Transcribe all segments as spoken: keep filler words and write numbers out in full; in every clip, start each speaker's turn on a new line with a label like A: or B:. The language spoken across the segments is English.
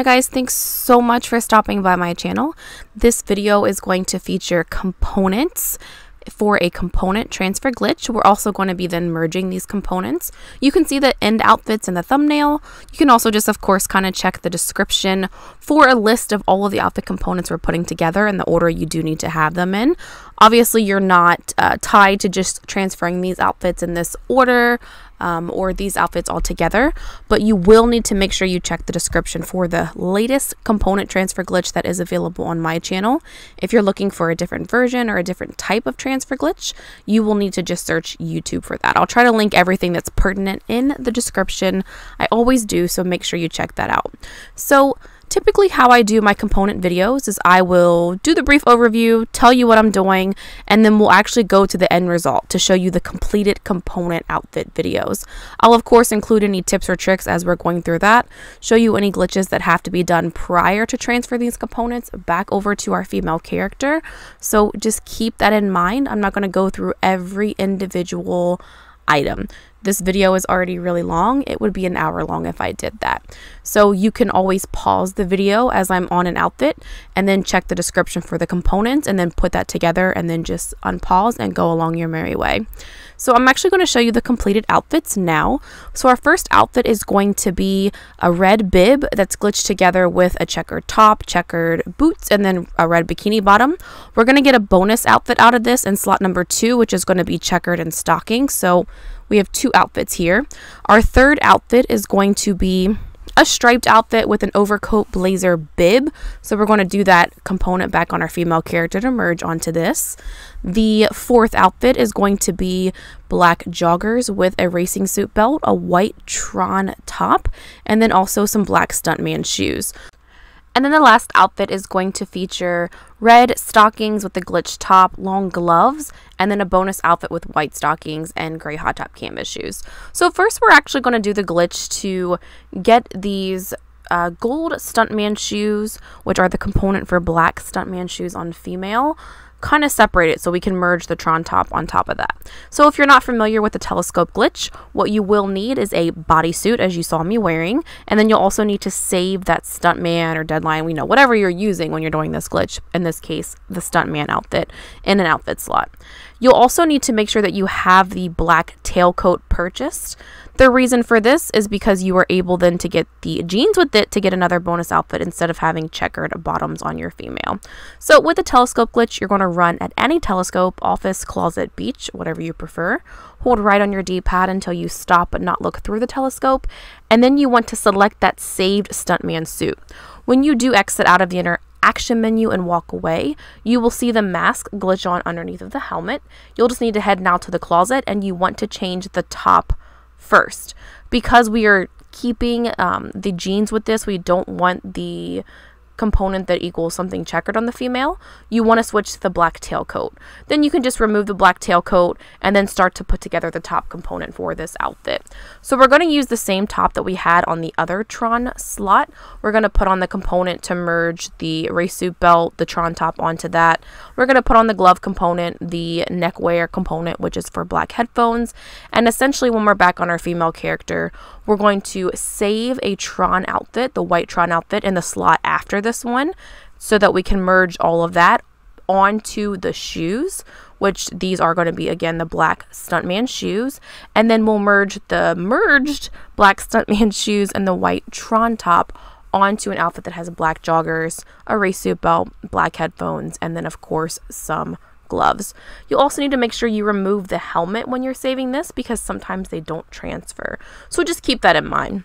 A: Hi guys, thanks so much for stopping by my channel. This video is going to feature components for a component transfer glitch. We're also going to be then merging these components. You can see the end outfits in the thumbnail. You can also just, of course, kind of check the description for a list of all of the outfit components we're putting together in the order you do need to have them in. Obviously, you're not uh, tied to just transferring these outfits in this order um, or these outfits all together, but you will need to make sure you check the description for the latest component transfer glitch that is available on my channel. If you're looking for a different version or a different type of transfer glitch, you will need to just search YouTube for that. I'll try to link everything that's pertinent in the description. I always do, so make sure you check that out. So typically how I do my component videos is I will do the brief overview, tell you what I'm doing, and then we'll actually go to the end result to show you the completed component outfit videos. I'll of course include any tips or tricks as we're going through that, show you any glitches that have to be done prior to transfer these components back over to our female character. So just keep that in mind. I'm not going to go through every individual item. This video is already really long. It would be an hour long if I did that. So you can always pause the video as I'm on an outfit and then check the description for the components and then put that together and then just unpause and go along your merry way. So I'm actually going to show you the completed outfits now. So our first outfit is going to be a red bib that's glitched together with a checkered top, checkered boots, and then a red bikini bottom. We're going to get a bonus outfit out of this in slot number two, which is going to be checkered and stockings. So we have two outfits here. Our third outfit is going to be a striped outfit with an overcoat blazer bib. So we're going to do that component back on our female character to merge onto this. The fourth outfit is going to be black joggers with a racing suit belt, a white Tron top, and then also some black stuntman shoes. And then the last outfit is going to feature red stockings with the glitch top, long gloves, and then a bonus outfit with white stockings and gray hot top canvas shoes. So first we're actually going to do the glitch to get these uh, gold stuntman shoes, which are the component for black stuntman shoes on female, kind of separate it so we can merge the Tron top on top of that. So if you're not familiar with the telescope glitch, what you will need is a bodysuit, as you saw me wearing, and then you'll also need to save that stuntman or deadline, we know, whatever you're using when you're doing this glitch, in this case, the stuntman outfit, in an outfit slot. You'll also need to make sure that you have the black tailcoat purchased. The reason for this is because you are able then to get the jeans with it to get another bonus outfit instead of having checkered bottoms on your female. So with the telescope glitch, you're going to run at any telescope, office, closet, beach, whatever you prefer. Hold right on your D-pad until you stop but not look through the telescope, and then you want to select that saved stuntman suit. When you do exit out of the inner action menu and walk away, you will see the mask glitch on underneath of the helmet. You'll just need to head now to the closet, and you want to change the top first. Because we are keeping um, the jeans with this, we don't want the component that equals something checkered on the female. You want to switch to the black tailcoat. Then you can just remove the black tailcoat and then start to put together the top component for this outfit. So we're going to use the same top that we had on the other Tron slot. We're going to put on the component to merge the race suit belt, the Tron top onto that. We're going to put on the glove component, the neckwear component, which is for black headphones. And essentially when we're back on our female character, we're going to save a Tron outfit, the white Tron outfit, in the slot after this one, so that we can merge all of that onto the shoes, which these are going to be, again, the black stuntman shoes. And then we'll merge the merged black stuntman shoes and the white Tron top onto an outfit that has black joggers, a race suit belt, black headphones, and then, of course, some gloves. You'll also need to make sure you remove the helmet when you're saving this because sometimes they don't transfer. So just keep that in mind.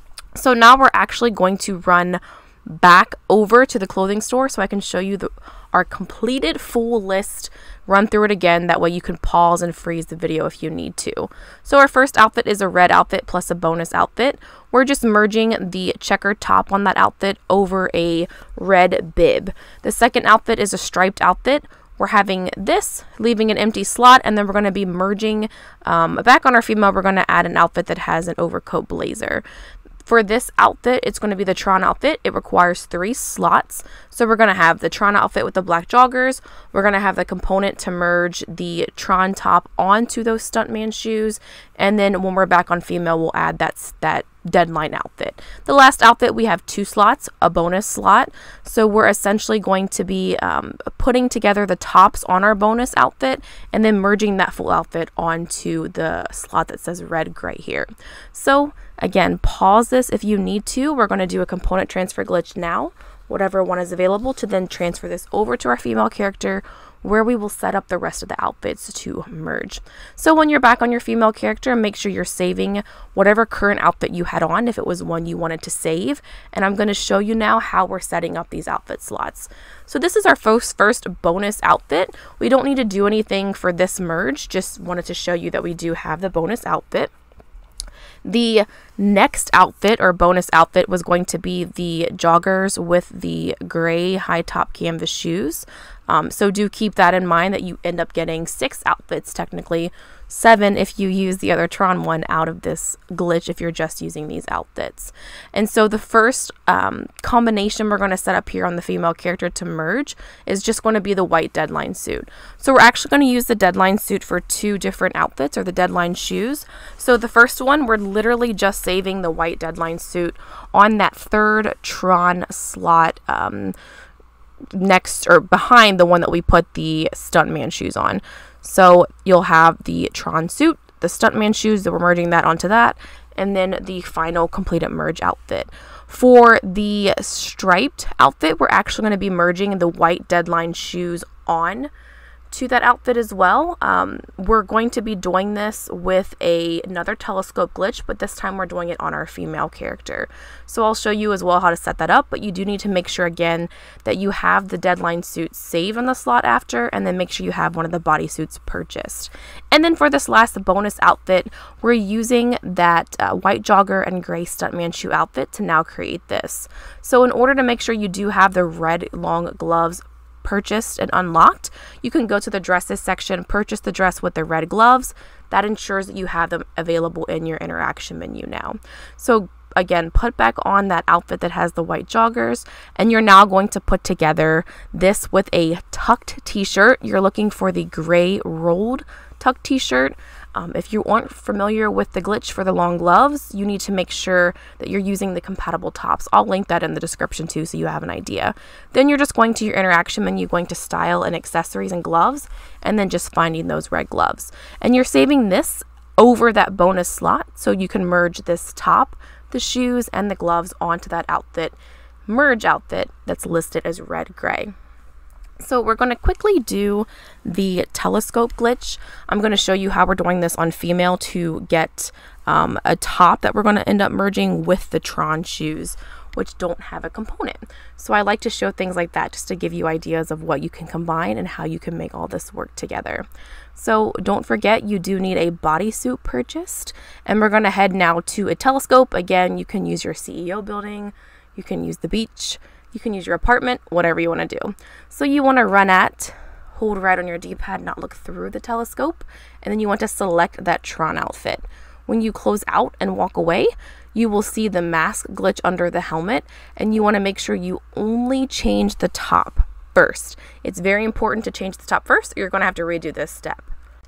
A: So now we're actually going to run back over to the clothing store so I can show you the our completed full list, run through it again, that way you can pause and freeze the video if you need to. So our first outfit is a red outfit plus a bonus outfit. We're just merging the checkered top on that outfit over a red bib. The second outfit is a striped outfit. We're having this, leaving an empty slot, and then we're going to be merging um, back on our female. We're going to add an outfit that has an overcoat blazer. For this outfit, it's going to be the Tron outfit. It requires three slots. So we're going to have the Tron outfit with the black joggers. We're going to have the component to merge the Tron top onto those stuntman shoes. And then when we're back on female, we'll add that, that deadline outfit. The last outfit, we have two slots, a bonus slot. So we're essentially going to be um, putting together the tops on our bonus outfit and then merging that full outfit onto the slot that says red gray here. So again, pause this if you need to. We're going to do a component transfer glitch now, whatever one is available, to then transfer this over to our female character, where we will set up the rest of the outfits to merge. So when you're back on your female character, make sure you're saving whatever current outfit you had on if it was one you wanted to save. And I'm going to show you now how we're setting up these outfit slots. So this is our first, first bonus outfit. We don't need to do anything for this merge, just wanted to show you that we do have the bonus outfit. The next outfit or bonus outfit was going to be the joggers with the gray high top canvas shoes. Um, so do keep that in mind that you end up getting six outfits, technically seven if you use the other Tron one out of this glitch if you're just using these outfits. And so the first um, combination we're going to set up here on the female character to merge is just going to be the white deadline suit. So we're actually going to use the deadline suit for two different outfits, or the deadline shoes. So the first one, we're literally just saving the white deadline suit on that third Tron slot um, next or behind the one that we put the stuntman shoes on. So you'll have the Tron suit, the stuntman shoes, that we're merging that onto that, and then the final completed merge outfit. For the striped outfit, we're actually going to be merging the white deadline shoes on to that outfit as well. Um, we're going to be doing this with a, another telescope glitch, but this time we're doing it on our female character. So I'll show you as well how to set that up, but you do need to make sure again that you have the deadline suit saved on the slot after, and then make sure you have one of the bodysuits purchased. And then for this last bonus outfit, we're using that uh, white jogger and gray stuntman shoe outfit to now create this. So in order to make sure you do have the red long gloves purchased and unlocked, you can go to the dresses section, purchase the dress with the red gloves. That ensures that you have them available in your interaction menu now. So again, put back on that outfit that has the white joggers, and you're now going to put together this with a tucked t-shirt. You're looking for the gray rolled tucked t-shirt. Um, if you aren't familiar with the glitch for the long gloves, you need to make sure that you're using the compatible tops. I'll link that in the description too, so you have an idea. Then you're just going to your interaction menu, going to style and accessories and gloves, and then just finding those red gloves. And you're saving this over that bonus slot, so you can merge this top, the shoes, and the gloves onto that outfit, merge outfit that's listed as red gray. So we're going to quickly do the telescope glitch. I'm going to show you how we're doing this on female to get um, a top that we're going to end up merging with the Tron shoes, which don't have a component. So I like to show things like that just to give you ideas of what you can combine and how you can make all this work together. So don't forget, you do need a bodysuit purchased, and we're going to head now to a telescope. Again, you can use your C E O building, you can use the beach, you can use your apartment, whatever you want to do. So you want to run at, hold right on your D-pad, not look through the telescope, and then you want to select that Tron outfit. When you close out and walk away, you will see the mask glitch under the helmet, and you want to make sure you only change the top first. It's very important to change the top first, or you're going to have to redo this step.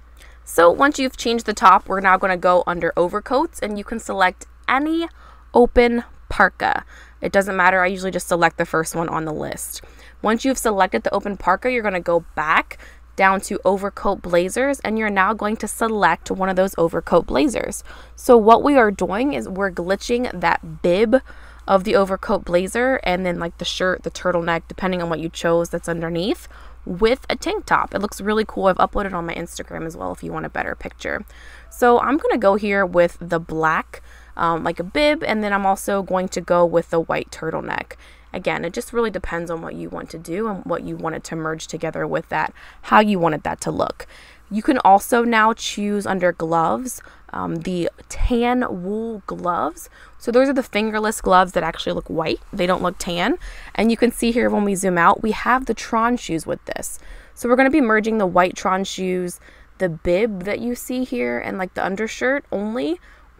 A: So once you've changed the top, we're now going to go under overcoats, and you can select any open parka. It doesn't matter, I usually just select the first one on the list. Once you've selected the open parka, you're going to go back down to overcoat blazers, and you're now going to select one of those overcoat blazers. So what we are doing is we're glitching that bib of the overcoat blazer, and then like the shirt, the turtleneck, depending on what you chose that's underneath, with a tank top. It looks really cool. I've uploaded on my Instagram as well if you want a better picture. So I'm going to go here with the black Um, like a bib, and then I'm also going to go with the white turtleneck. Again, it just really depends on what you want to do and what you wanted to merge together with that, how you wanted that to look. You can also now choose under gloves um, the tan wool gloves. So those are the fingerless gloves that actually look white. They don't look tan. And you can see here when we zoom out, we have the Tron shoes with this. So we're going to be merging the white Tron shoes, the bib that you see here, and like the undershirt only,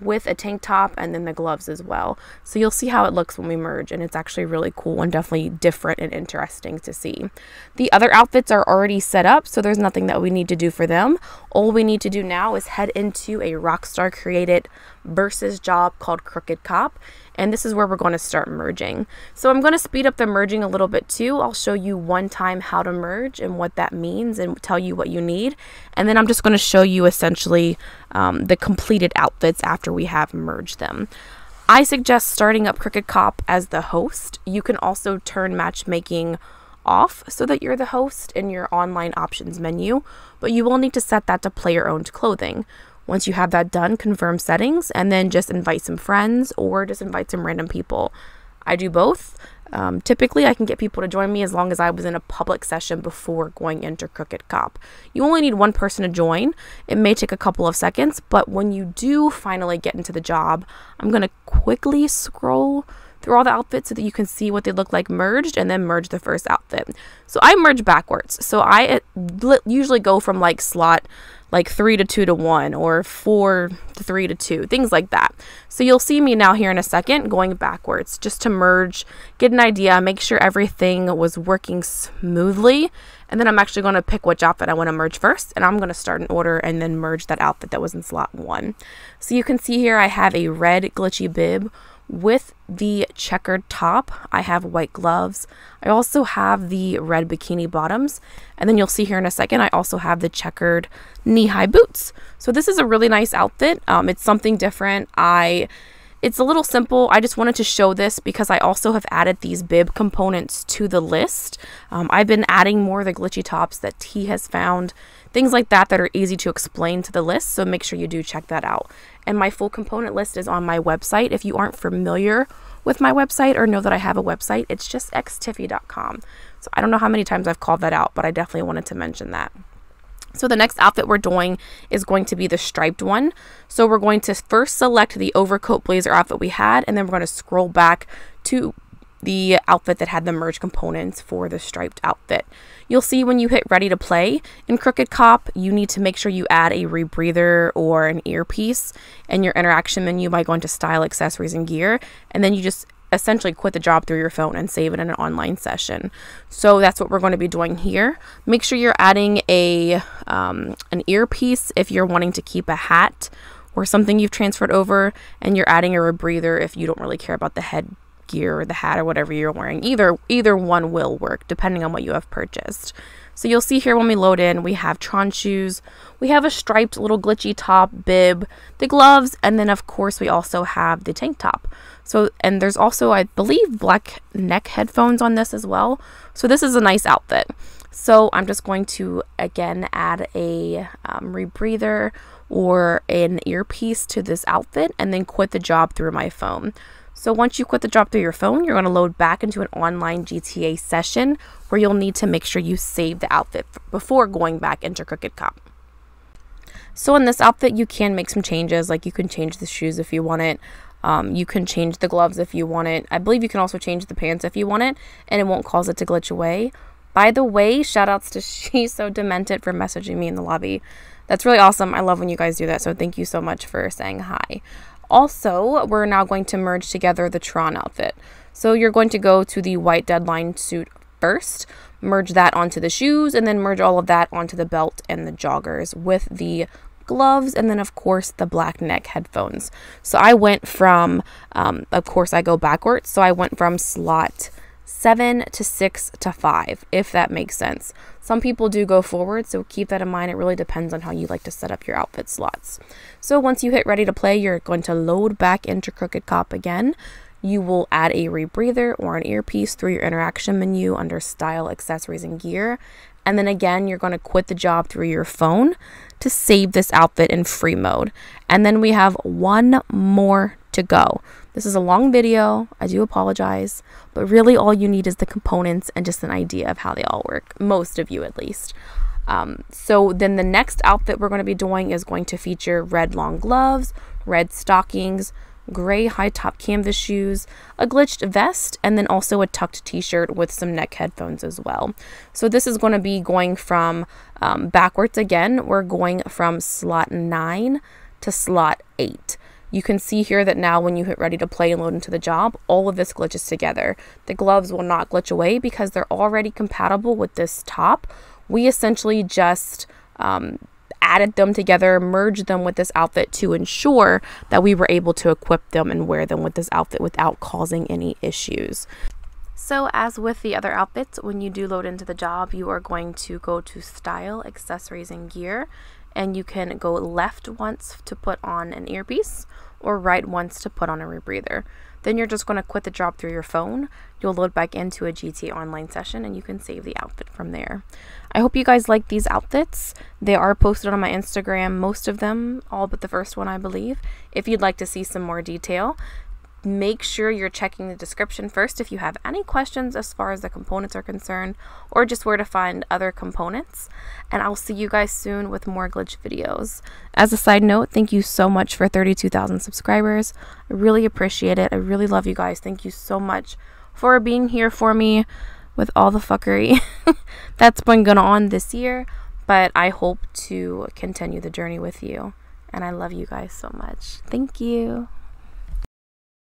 A: with a tank top and then the gloves as well. So you'll see how it looks when we merge, and it's actually really cool and definitely different and interesting to see. The other outfits are already set up, so there's nothing that we need to do for them. All we need to do now is head into a Rockstar created versus job called Crooked Cop, and this is where we're going to start merging. So I'm going to speed up the merging a little bit too. I'll show you one time how to merge and what that means and tell you what you need, and then I'm just going to show you essentially um, the completed outfits after we have merged them. I suggest starting up Crooked Cop as the host. You can also turn matchmaking off so that you're the host in your online options menu, but you will need to set that to player owned clothing. Once you have that done, confirm settings and then just invite some friends or just invite some random people. I do both. Um, typically, I can get people to join me as long as I was in a public session before going into Crooked Cop. You only need one person to join. It may take a couple of seconds, but when you do finally get into the job, I'm going to quickly scroll through all the outfits so that you can see what they look like merged and then merge the first outfit. So I merge backwards. So I uh, usually go from like slot like three to two to one or four to three to two, things like that. So you'll see me now here in a second going backwards just to merge, get an idea, make sure everything was working smoothly. And then I'm actually going to pick which outfit I want to merge first, and I'm going to start an order and then merge that outfit that was in slot one. So you can see here I have a red glitchy bib with the checkered top. I have white gloves. I also have the red bikini bottoms, and then you'll see here in a second I also have the checkered knee-high boots. So this is a really nice outfit. Um, it's something different. I It's a little simple. I just wanted to show this because I also have added these bib components to the list. Um, I've been adding more of the glitchy tops that T has found, things like that that are easy to explain to the list, so make sure you do check that out. And my full component list is on my website. If you aren't familiar with my website or know that I have a website, it's just x tiffy dot com. So I don't know how many times I've called that out, but I definitely wanted to mention that. So the next outfit we're doing is going to be the striped one. So we're going to first select the overcoat blazer outfit we had, and then we're going to scroll back to the outfit that had the merge components for the striped outfit. You'll see when you hit ready to play in Crooked Cop, you need to make sure you add a rebreather or an earpiece in your interaction menu by going to style, accessories, and gear, and then you just essentially quit the job through your phone and save it in an online session. So that's what we're going to be doing here. Make sure you're adding a um, an earpiece if you're wanting to keep a hat or something you've transferred over, and you're adding a rebreather if you don't really care about the head gear or the hat or whatever you're wearing. Either either one will work depending on what you have purchased. So you'll see here when we load in, we have Tron shoes, we have a striped little glitchy top, bib, the gloves, and then of course we also have the tank top. So, and there's also, I believe, black neck headphones on this as well. So this is a nice outfit. So I'm just going to, again, add a um, rebreather or an earpiece to this outfit and then quit the job through my phone. So once you quit the job through your phone, you're going to load back into an online G T A session where you'll need to make sure you save the outfit before going back into Crooked Cop. So in this outfit, you can make some changes, like you can change the shoes if you want it. Um, you can change the gloves if you want it. I believe you can also change the pants if you want it, and it won't cause it to glitch away. By the way, shout outs to She's So Demented for messaging me in the lobby. That's really awesome. I love when you guys do that, so thank you so much for saying hi. Also, we're now going to merge together the Tron outfit. So you're going to go to the white Deadline suit first, merge that onto the shoes, and then merge all of that onto the belt and the joggers with the gloves, and then of course the black neck headphones. So I went from, um, of course I go backwards, so I went from slot seven to six to five, if that makes sense. Some people do go forward, so keep that in mind. It really depends on how you like to set up your outfit slots. So once you hit ready to play, you're going to load back into Crooked Cop again. You will add a rebreather or an earpiece through your interaction menu under style, accessories, and gear. And then again, you're going to quit the job through your phone to save this outfit in free mode. And then we have one more to go. This is a long video. I do apologize, but really all you need is the components and just an idea of how they all work. Most of you at least. Um, so then the next outfit we're going to be doing is going to feature red long gloves, red stockings, gray high top canvas shoes, a glitched vest, and then also a tucked t-shirt with some neck headphones as well. So this is going to be going from um, backwards again. We're going from slot nine to slot eight. You can see here that now when you hit ready to play and load into the job, all of this glitches together. The gloves will not glitch away because they're already compatible with this top. We essentially just um, added them together, merged them with this outfit to ensure that we were able to equip them and wear them with this outfit without causing any issues. So as with the other outfits, when you do load into the job, you are going to go to Style, Accessories, and Gear, and you can go left once to put on an earpiece or right once to put on a rebreather. Then you're just going to quit the job through your phone. You'll load back into a G T A Online session and you can save the outfit from there. I hope you guys like these outfits. They are posted on my Instagram, most of them, all but the first one, I believe. If you'd like to see some more detail, make sure you're checking the description first if you have any questions as far as the components are concerned, or just where to find other components. And I'll see you guys soon with more glitch videos. As a side note, thank you so much for thirty-two thousand subscribers. I really appreciate it. I really love you guys. Thank you so much for being here for me with all the fuckery that's been going on this year. But I hope to continue the journey with you. And I love you guys so much. Thank you.